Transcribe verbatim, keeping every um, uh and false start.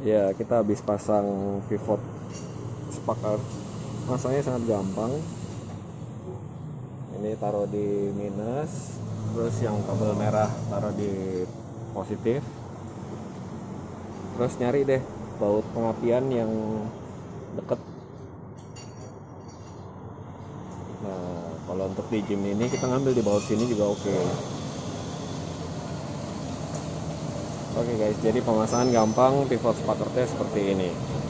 Ya, kita habis pasang pivot spark earth. Masangnya sangat gampang. Ini taruh di minus, terus yang kabel merah taruh di positif. Terus nyari deh baut pengapian yang deket. Nah, kalau untuk di gym ini kita ngambil di baut sini juga oke. Oke guys, jadi pemasangan gampang pivot spark earth seperti ini.